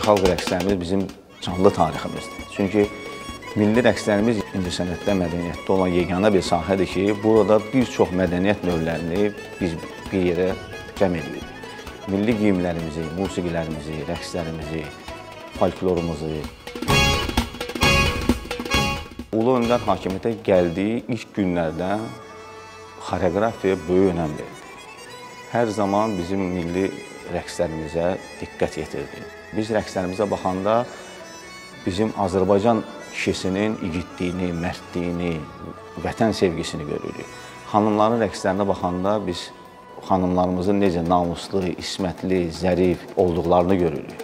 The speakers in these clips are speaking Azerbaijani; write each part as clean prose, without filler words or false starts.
xalq rəqslərimiz bizim canlı tariximizdir. Çünki milli rəqslərimiz incəsənətdə, mədəniyyətdə olan yeganə bir sahədir ki, burada bir çox mədəniyyət növlərini biz bir yerə cəm edirik. Milli geyimlərimizi, musiqilərimizi, rəqslərimizi, folklorumuzu. Ulu Öndər hakimiyyətə gəldiyi ilk günlərdən xoreografiya böyük önəm verir. Hər zaman bizim milli rəqslərimizə diqqət yetirdi. Biz rəqslərimizə baxanda bizim Azərbaycan kişisinin igidliyini, mərdliyini, vətən sevgisini görürük. Xanımların rəqslərinə baxanda biz xanımlarımızın necə namuslu, ismətli, zərif olduqlarını görürük.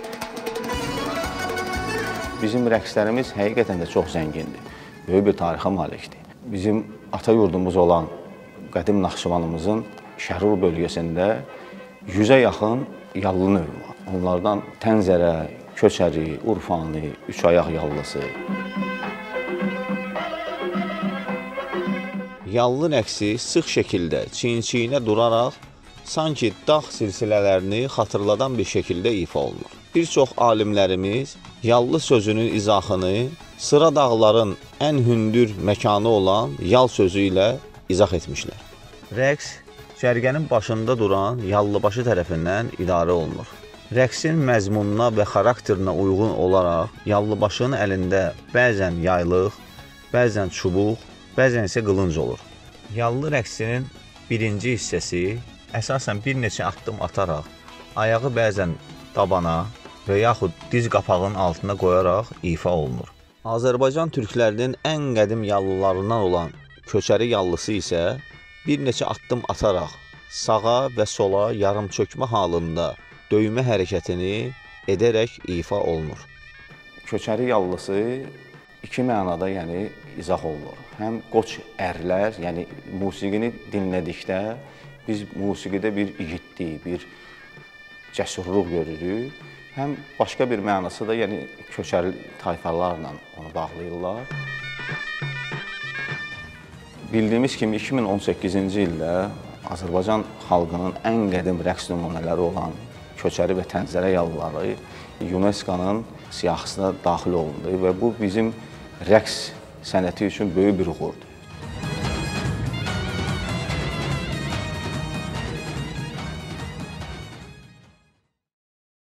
Bizim rəqslərimiz həqiqətən də çox zəngindir, böyük bir tarixə malikdir. Bizim ata yurdumuz olan qədim Naxçıvanımızın Şərur bölgəsində 100-ə yaxın yallı növü var. Onlardan Tənzərə, Köçəri, Urfani, Üçayaq yallısı. Yallı rəqsi sıx şəkildə çiyin-çiyinə duraraq sanki dağ silsilələrini xatırladan bir şəkildə ifa olunur. Bir çox alimlərimiz yallı sözünün izahını Sıra dağların ən hündür məkanı olan yal sözü ilə izah etmişlər. Rəqs cərgənin başında duran yallıbaşı tərəfindən idarə olunur. Rəqsin məzmununa və xarakterinə uyğun olaraq yallıbaşının əlində bəzən yaylıq, bəzən çubuq, bəzən isə qılınc olur. Yallı rəqsinin birinci hissəsi əsasən bir neçə addım ataraq, ayağı bəzən tabana və yaxud diz qapağının altına qoyaraq ifa olunur. Azərbaycan türklərinin ən qədim yallılarından olan Köçəri yallısı isə bir neçə addım ataraq sağa və sola yarımçökmə halında döymə hərəkətini edərək ifa olunur. Köçəri yallısı iki mənada izah olunur. Həm qoç ərlər, yəni musiqini dinlədikdə biz musiqidə bir igidlik, bir cəsurluq görürük. Həm başqa bir mənası da köçəri tayfalarla onu bağlayırlar. Bildiyimiz kimi 2018-ci ildə Azərbaycan xalqının ən qədim rəqs nümunələri olan Köçəri və Tənzərə yallıları UNESCO-nun siyahısına daxil olundu və bu bizim rəqs sənəti üçün böyük bir uğurdur.